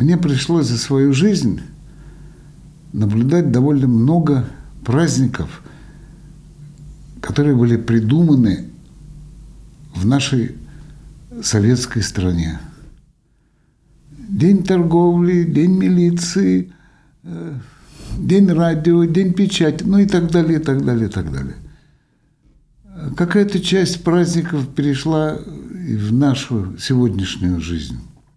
Мне пришлось за свою жизнь наблюдать довольно много праздников, которые были придуманы в нашей советской стране. День торговли, день милиции, день радио, день печати, ну и так далее, и так далее, и так далее. Какая-то часть праздников перешла и в нашу сегодняшнюю жизнь.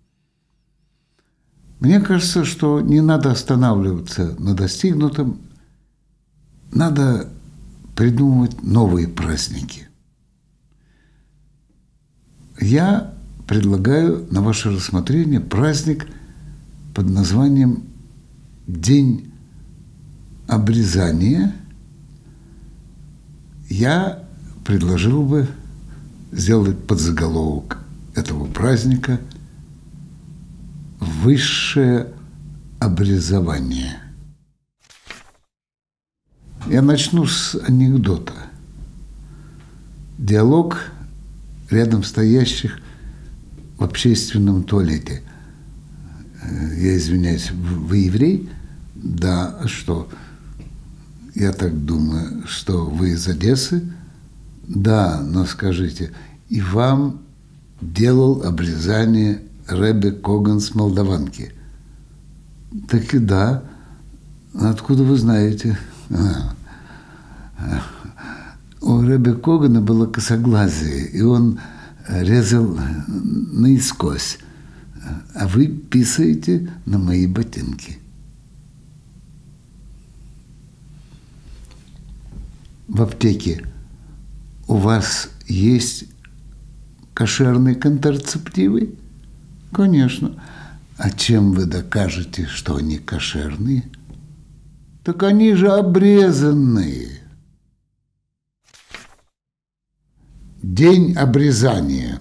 Мне кажется, что не надо останавливаться на достигнутом, надо придумывать новые праздники. Я предлагаю на ваше рассмотрение праздник под названием День обрезания. Я предложил бы сделать подзаголовок этого праздника «Высшее образование». Я начну с анекдота. Диалог рядом стоящих в общественном туалете. Я извиняюсь, вы еврей? Да, а что? Я так думаю, что вы из Одессы? Да, но скажите, и вам делал обрезание Ребе Коган с Молдаванки? Так и да. Откуда вы знаете? У Ребе Когана было косоглазие, и он резал наискось. А вы писаете на мои ботинки. В аптеке у вас есть кошерные контрацептивы? Конечно. А чем вы докажете, что они кошерные? Так они же обрезанные. День обрезания.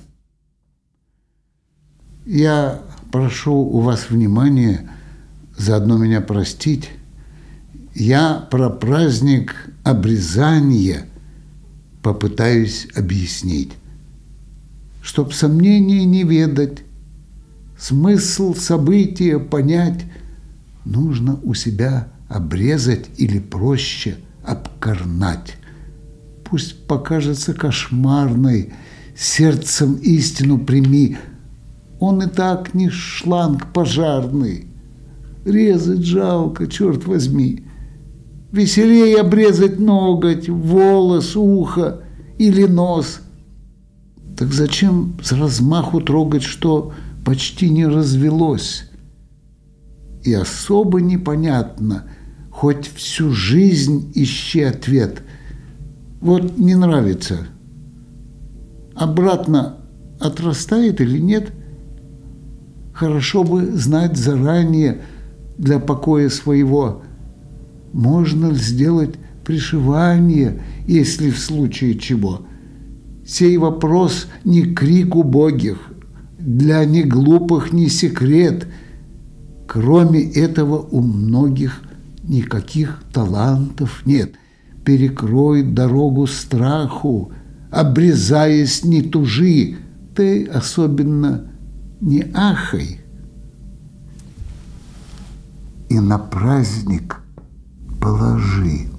Я прошу у вас внимания, заодно меня простить. Я про праздник обрезания попытаюсь объяснить. Чтоб сомнений не ведать, смысл события понять, нужно у себя обрезать или проще обкорнать. Пусть покажется кошмарной, сердцем истину прими. Он и так не шланг пожарный. Резать жалко, черт возьми. Веселее обрезать ноготь, волос, ухо или нос. Так зачем с размаху трогать, что почти не развелось? И особо непонятно, хоть всю жизнь ищи ответ. Вот не нравится. Обратно отрастает или нет? Хорошо бы знать заранее для покоя своего. Можно ли сделать пришивание, если в случае чего? Сей вопрос не крик убогих, для неглупых не секрет. Кроме этого у многих никаких талантов нет. Перекрой дорогу страху, обрезаясь не тужи, ты особенно не ахай. И на праздник положи